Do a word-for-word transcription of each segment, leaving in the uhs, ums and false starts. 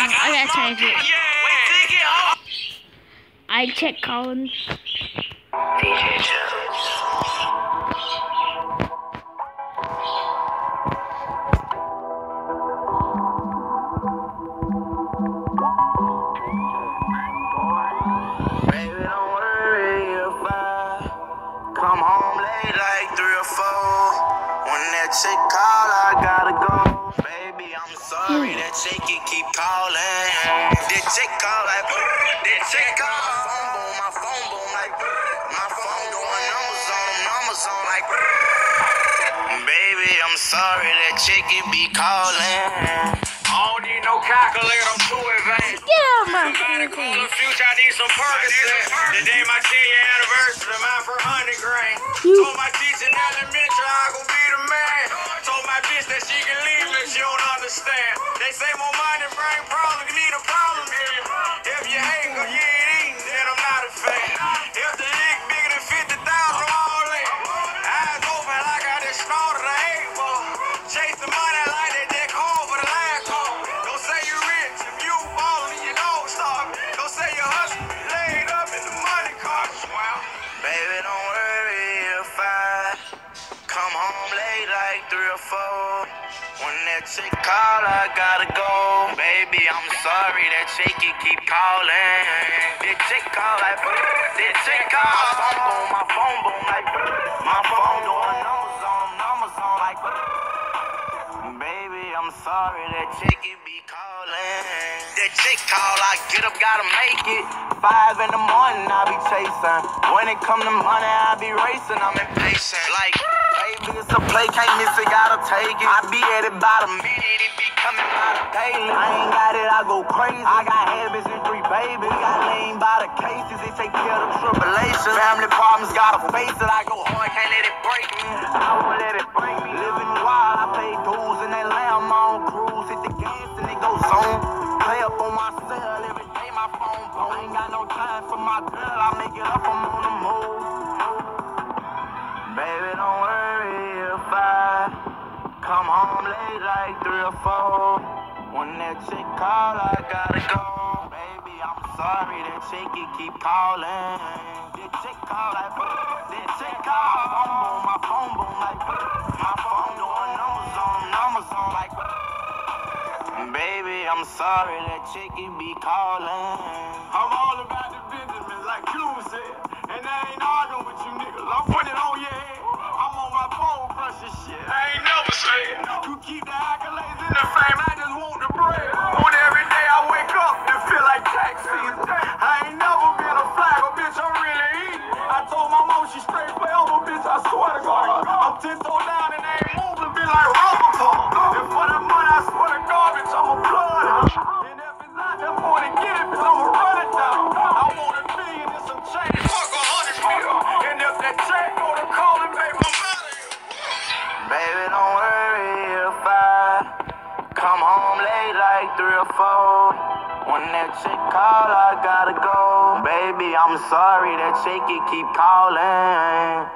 I gotta change it. I check Colin. D J Jones. Baby, don't worry if I come home late like three or four. When that chick call, I gotta go. Baby, I'm sorry that chick can keep calling. That chick call like, that chick call. My phone boom, my phone boom like, my phone doing numbers on them, numbers on like. Baby, I'm sorry that chick can be calling. I don't need no calculator, I'm too advanced. Yeah, man. Somebody call the future, I need some Percocet. Today my ten-year anniversary, mine for one hundred grand. Told my teacher in elementary I gon' be the man. Told my bitch that she can leave me, she don't understand. They say more money bring problems, you need a problem here. If you hate, cause you ain't eating, then I'm not a fan. If the dick bigger than fifty thousand, I'm all in. Eyes open like I just snorted an eight ball. Chase the money like they dick home for the last call. Don't say you rich, if you ballin', you don't stop. Don't say you hustle, laid up in the money car. Well, baby, don't worry if I come home late like three or four. When that chick call, I gotta go. Baby, I'm sorry that chick can keep calling. That chick call like, that chick call. My phone boom, my phone boom like, my phone doing numbers on, numbers on like. Baby, I'm sorry that chick can be calling. That chick call, I get up, gotta make it. Five in the morning, I be chasing. When it come to money, I be racing. I'm impatient. Like, baby, it's a play, can't miss it, gotta take it. I be at it by the minute, it be coming by the daily. I ain't got it, I go crazy. I got habits and three babies. Got lean by the cases, it take care of the tribulation. Family problems, gotta face it. I go hard, can't let it break me. I won't let it break me. Living wild, I pay dues in that lamb on cruise. Hit the gas and it goes on. Play up on my cell every day, my phone boom. I ain't got no time for my girl, I make it up, I'm on the move. Baby, don't worry if I come home late like three or four. When that chick call, I gotta go. Baby, I'm sorry that chick can keep calling. That chick call like, that chick call. My phone boom, my phone boom like, my phone doing numbers on, numbers on like. Baby, I'm sorry that chick can be calling. I'm all about the business, like you said. And I ain't arguing with you niggas. I'm putting it on your head. I'm on my phone brushing shit. I ain't never said. You keep the accolades in the fame. I just want the bread. On every day I wake up, it feel like tax season. I ain't never been a flagger, bitch. I'm really eating. I told my mom she straight forever, bitch. I swear to God. I'm ten toes down and they ain't moving, be like rubber ball. And for that money, I swear to God, bitch, I'm a blood. And if it's not that point to get it, bitch, I'ma run it down. I want a billion and some change. Fuck a hundred mil. And if that check go to calling, baby, I'm out of here. Baby, don't worry if I come home late like three or four. When that chick call, I gotta go. Baby, I'm sorry that chick can keep calling.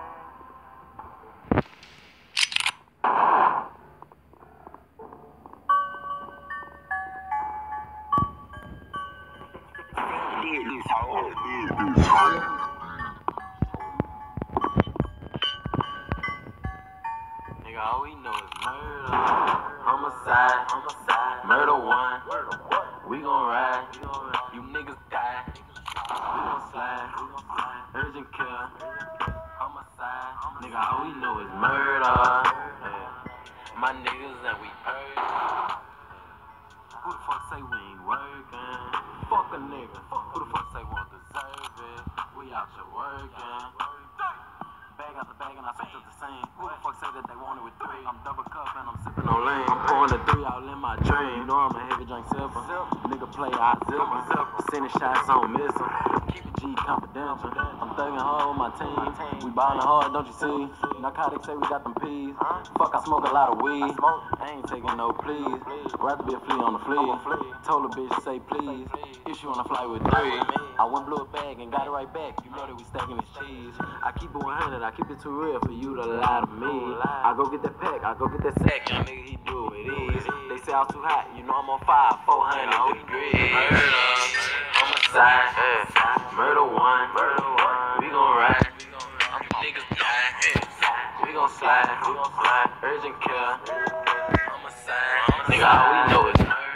Nigga, all we know is murder, homicide, homicide, murder one. We gon' ride, you niggas die. We gon' slide, urgent care, homicide. Nigga, all we know is murder. Yeah. My niggas and we purge. Who the fuck say we ain't working? Fuck a nigga. Who the fuck say we don't deserve it? We out here working. Bag out the bag and I switch up the same. Who the fuck say that they want it with three? I'm double cup and I'm sipping on lean. I'm pouring the three out in my dream. You know I'm a heavy drink sipper. Nigga play our zipper, sending shots on missile. Keep it G confidential. I'm thugging hard with my team. We ballin' hard, don't you see? Narcotics say we got them peas. Fuck, I smoke a lot of weed. I ain't taking no please. Rather be a flea on the flea. Told a bitch to say please. Issue on a flight with three. I went blew a bag and got it right back. You know that we stacking this cheese. I keep it one hundred, I keep it too real for you to lie to me. I go get that pack, I go get that sack. Young nigga, he do it easy. They say I'm too hot, you know I'm on fire, four hundred degrees. Murder, homicide, murder one. We gon' ride, niggas die. We gon' slide, urgent care, homicide. Nigga, all we know is murder.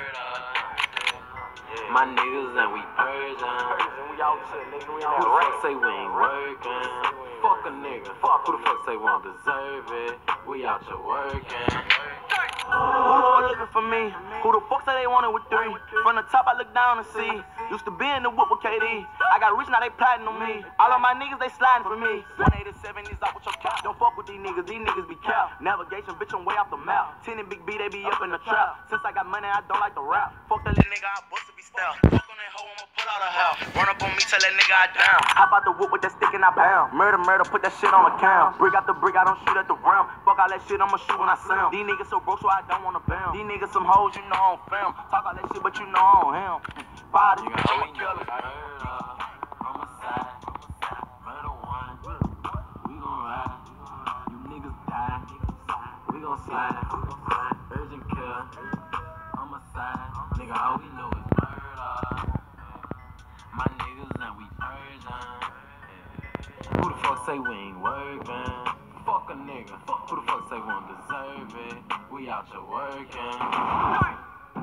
My niggas and we purging. Who the fuck say we ain't working? Fuck a nigga. Fuck who the fuck say we don't deserve it? We out here working. Who the fuck looking for me? Who the fuck say they want it with three? From the top I look down and see. Used to be in the whip with K D. I got rich, now they plotting on me. All of my niggas, they sliding for me. one eighty-seven is out with your cap. Don't fuck with these niggas, these niggas be cap. Navigation, bitch, I'm way off the map. ten and Big B, they be up in the trap. Since I got money, I don't like to rap. Fuck that little nigga, I bust to be stealth. Fuck on that hoe, I'ma pull out a hell. Run up on me, tell that nigga I down. Hop out the whip with that stick and I bound. Murder, murder, put that shit on the count. Brick out the brick, I don't shoot at the round. Fuck all that shit, I'ma shoot when I sound. These niggas so broke, so I don't wanna bound. These niggas some hoes, you know I don't film. Talk all that shit, but you know I don't him. Body, you know we kill it. Murder, homicide, murder one. We gon' ride, you niggas die. We gon' slide, urgent care, homicide. Nigga, all we know is murder. My niggas and we purging. Who the fuck say we ain't working? Fuck a nigga. Who the fuck say we don't deserve it? We out here working.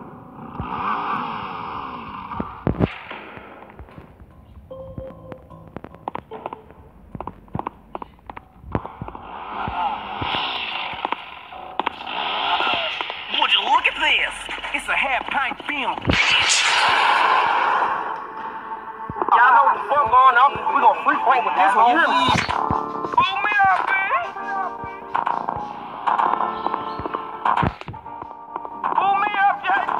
Would you look at this? It's a half pint film. Y'all know what the fuck going on? We gon' free fight with this one, you hear me? Pull me up, man! Pull me up, J T!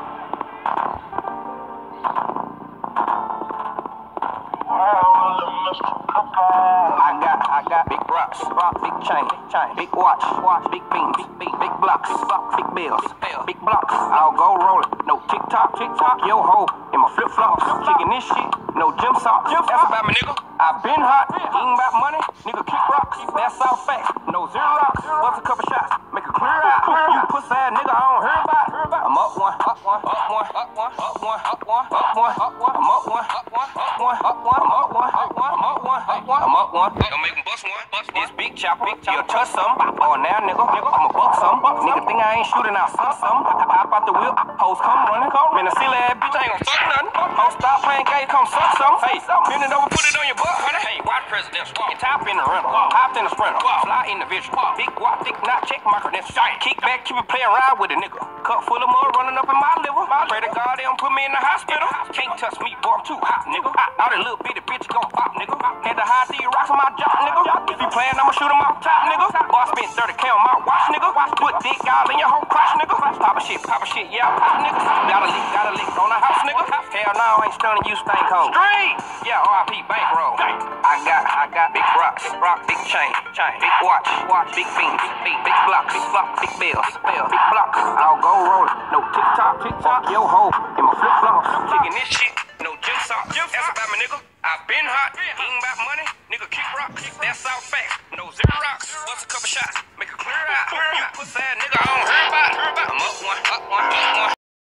I got, I got big rocks, rock, big chain, chain, big watch, watch, big beams, big beat, big blocks, big bills, big blocks. I'll go rollin', no tick tock, tick tock, yo ho, in my flip flops, kicking this shit, no gym socks. That's about me, nigga. I been hot, ain't about money, nigga kick rocks. That's all facts, no zero rocks. Bust a couple shots, make a clear out. You pussy ass nigga, I don't hear about. I'm up one, up one, up one, up one, up one, up one, up one, up one. I'm up one, up one, up one, up one, I'm up one, up one, I'm up one, up one, I'm up one. Don't make 'em bust one, bust one. This big chop, big chop, you'll touch some. Oh now nigga, I'ma buck some. Nigga think I ain't shooting out some some. Hop out the whip, hoes come running. Man, a silly ass bitch, I ain't gon' fuck nothing. Hoes stop playing games, come suck some. Hey, bend it over, put it on your butt, honey. Hey, watch presidential. Get top in the rental, hopped in the sprinter, fly in the vision. Big guap, thick knot, check my credentials. Kick back, keep it playing around with a nigga. Cup full of mud running up in my liver. Pray to God they don't put me in the hospital. Can't touch me, boy, I'm too hot, nigga. All that little bitty bitch gon' pop, nigga. Had to hide these rocks on my job, nigga. If you playin', I'ma shoot him off top, nigga. Boy, I spent thirty K on my watch, nigga. Put dick all in your whole crotch, nigga. Pop a shit, pop a shit, yeah, pop, nigga. Got a lick, got a lick on the house, nigga. Hell no, I ain't stunning you, stank hole. Street! Yeah, R I P bankroll. I got, I got big rocks, big rock, big chain, chain, big watch, watch, big beam, big beat, big blocks, big block, big bills, big bills, big blocks. I'll go rollin', no tick tock, tick tock, yo ho, in my flip flops, kicking this shit, no gym socks. That's about me, nigga. I been hot, ain't about money, nigga kick rocks. That's all facts, no zero rocks. Bust a couple shots, make a clear out. You pussy ass nigga, I don't hear about. I'm up one, up one, up one.